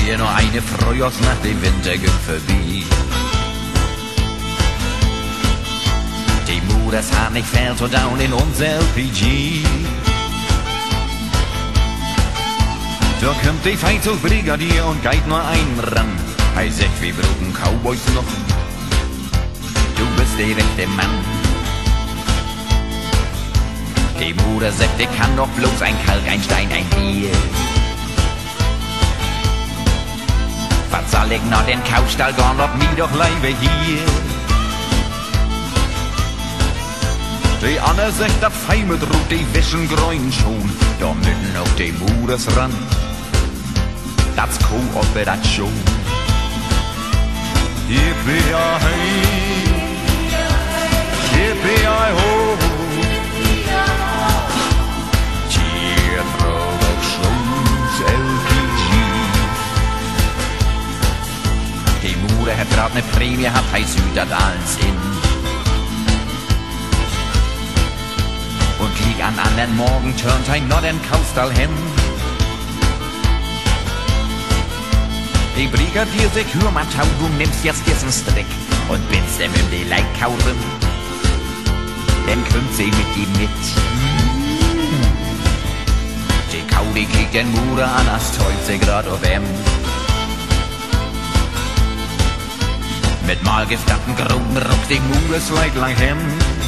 Hier nur eine Frühjahrsnacht, der Winter geht vorbei. Die Muders haben nicht fällt so down in unser LPG. Da kommt die Feindzugsbrigadier und geht nur einen ran. Er sagt, wir brauchen Cowboys noch. Du bist der rechte Mann. Die Mutter sagt, ich kann doch bloß ein Kalk, ein Stein, ein Bier. Was soll ich noch den Kaufstall gehen, ob mir doch Leibe hier? Die Anne sagt, das Fei mit Rot, die wischen grün schon. Da mitten auf die Muders ran. Das Kooperation. Yippie-hi, yippie-hi-ho. Tierproduktions LPG. Die Mutter hat grad ne Prämie, hat hei südert alles in. Und lieg an anderen Morgen turnt ein noch den Kaufstall hin. Die Brigadier sagt, hör mal, Tau, du nimmst jetzt diesen Strick und bindst ihm in die Leitkauren. Dann kommt sie mit ihm mit. Die Kau, die kriegt den Mutter an, als täuft sie grad auf ihm. Mit malgefärbten Groben rockt die Mutter Leid lang hin.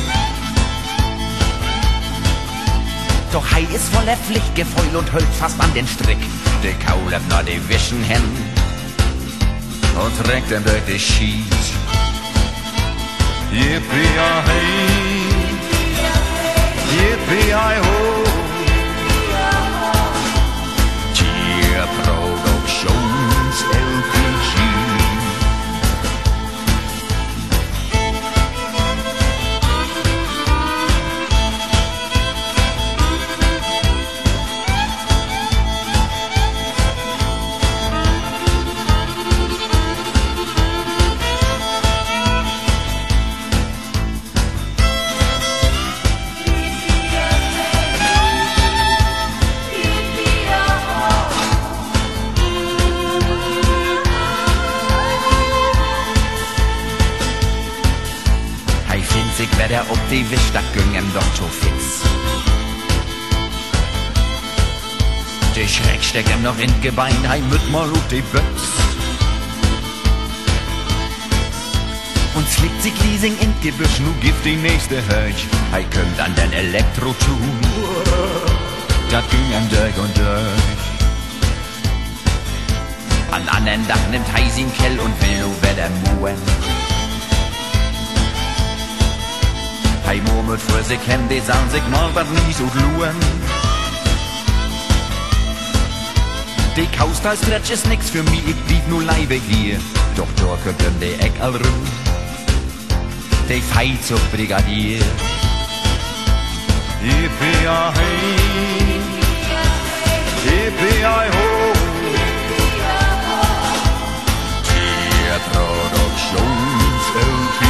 Doch hei ist voller Pflichtgefühl und hält fast an den Strick. Die Kau lässt nur die Wischen hin und trägt ihm durch die Schied. Yippie-hi, yippie-hi-ho. Tierproduktions LPG. Ich werde ob die Wisch, da gingen doch so fix. Die Schreck steckt ihm noch in Gebein, hei mit mal auf die Büchs. Und flickt sich Leasing in Gebüsch, nu gibt die nächste Höch. Hei kommt an den Elektro tun, das ging ihm durch und durch. An anderen Dach nimmt hei sin Kell und will nu wieder muen. Hei murmelt vor sich hin, die sagen sich mal was nicht und luen. Die Kaustallstretch ist nix für mich, ich blieb nur Leibe hier. Doch dort kommt in die Eck all rum, die Feindzugsbrigadier. Yippie-hi, yippie-hi-ho. Tierproduktions LPG.